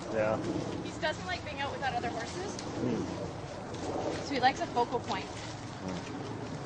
Yeah. He doesn't like being out without other horses, Mm. so he likes a focal point.